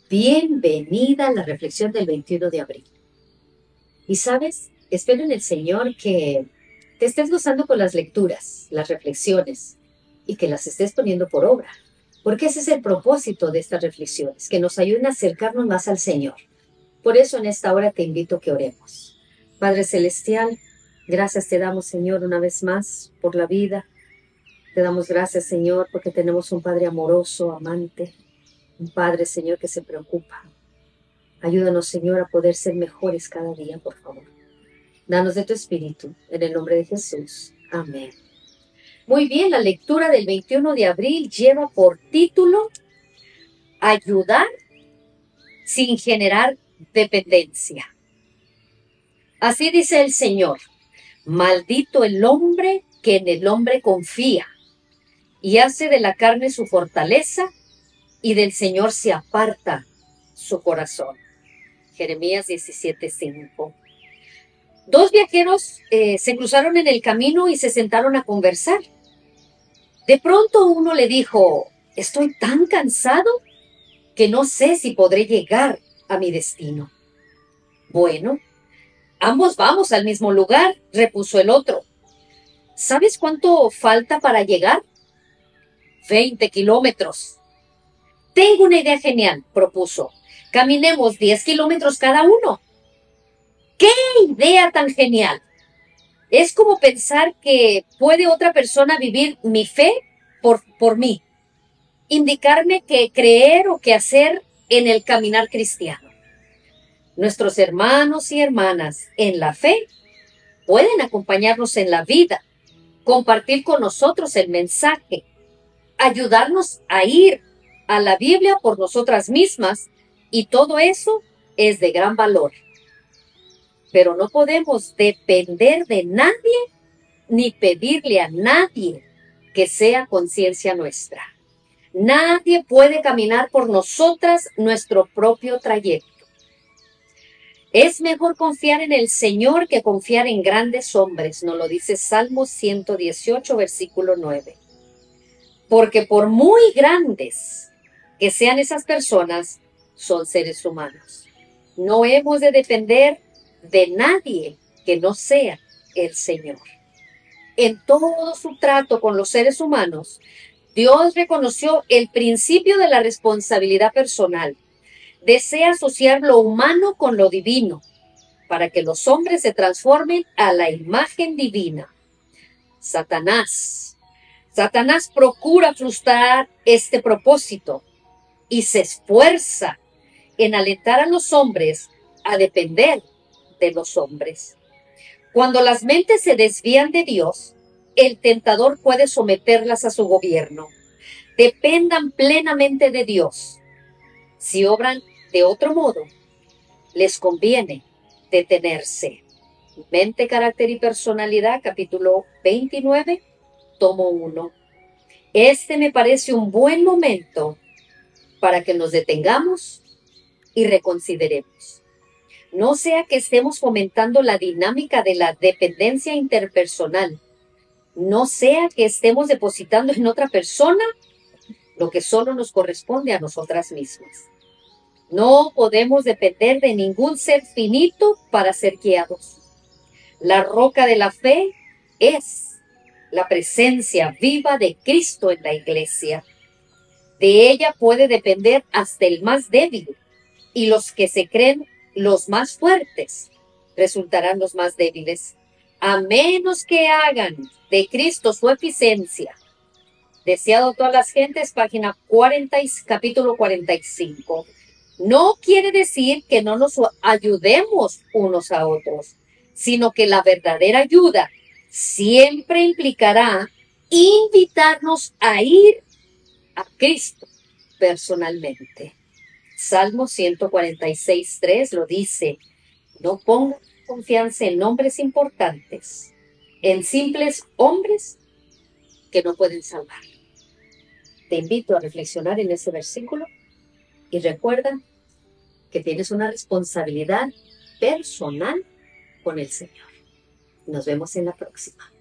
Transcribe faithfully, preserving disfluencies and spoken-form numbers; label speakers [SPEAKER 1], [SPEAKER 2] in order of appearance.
[SPEAKER 1] Bienvenida a la reflexión del veintiuno de abril. Y sabes, espero en el Señor que te estés gozando con las lecturas, las reflexiones, y que las estés poniendo por obra. Porque ese es el propósito de estas reflexiones, que nos ayuden a acercarnos más al Señor. Por eso en esta hora te invito a que oremos. Padre Celestial, gracias te damos, Señor, una vez más por la vida. Te damos gracias, Señor, porque tenemos un Padre amoroso, amante, un Padre, Señor, que se preocupa. Ayúdanos, Señor, a poder ser mejores cada día, por favor. Danos de tu Espíritu, en el nombre de Jesús. Amén. Muy bien, la lectura del veintiuno de abril lleva por título Ayudar sin generar dependencia. Así dice el Señor: maldito el hombre que en el hombre confía y hace de la carne su fortaleza, y del Señor se aparta su corazón. Jeremías diecisiete cinco. Dos viajeros eh, se cruzaron en el camino y se sentaron a conversar. De pronto uno le dijo: estoy tan cansado que no sé si podré llegar a mi destino. Bueno, ambos vamos al mismo lugar, repuso el otro. ¿Sabes cuánto falta para llegar? Veinte kilómetros. Tengo una idea genial, propuso. Caminemos diez kilómetros cada uno. ¡Qué idea tan genial! Es como pensar que puede otra persona vivir mi fe por, por mí, indicarme qué creer o qué hacer en el caminar cristiano. Nuestros hermanos y hermanas en la fe pueden acompañarnos en la vida, compartir con nosotros el mensaje, ayudarnos a ir a la Biblia por nosotras mismas, y todo eso es de gran valor. Pero no podemos depender de nadie ni pedirle a nadie que sea conciencia nuestra. Nadie puede caminar por nosotras nuestro propio trayecto. Es mejor confiar en el Señor que confiar en grandes hombres, nos lo dice Salmo ciento dieciocho, versículo nueve. Porque por muy grandes que sean esas personas, son seres humanos. No hemos de depender de nadie que no sea el Señor. En todo su trato con los seres humanos, Dios reconoció el principio de la responsabilidad personal. Desea asociar lo humano con lo divino, para que los hombres se transformen a la imagen divina. Satanás. Satanás procura frustrar este propósito y se esfuerza en alentar a los hombres a depender de los hombres. Cuando las mentes se desvían de Dios, el tentador puede someterlas a su gobierno. Dependan plenamente de Dios. Si obran de otro modo, les conviene detenerse. Mente, carácter y personalidad, capítulo veintinueve, tomo uno. Este me parece un buen momento para que nos detengamos y reconsideremos. No sea que estemos fomentando la dinámica de la dependencia interpersonal. No sea que estemos depositando en otra persona lo que solo nos corresponde a nosotras mismas. No podemos depender de ningún ser finito para ser guiados. La roca de la fe es la presencia viva de Cristo en la iglesia. De ella puede depender hasta el más débil, y los que se creen los más fuertes resultarán los más débiles, a menos que hagan de Cristo su eficiencia. Deseado a todas las gentes, página cuarenta, capítulo cuarenta y cinco. No quiere decir que no nos ayudemos unos a otros, sino que la verdadera ayuda siempre implicará invitarnos a ir a Cristo personalmente. Salmo ciento cuarenta y seis, tres lo dice: no pongan confianza en hombres importantes, en simples hombres que no pueden salvar. Te invito a reflexionar en ese versículo y recuerda que tienes una responsabilidad personal con el Señor. Nos vemos en la próxima.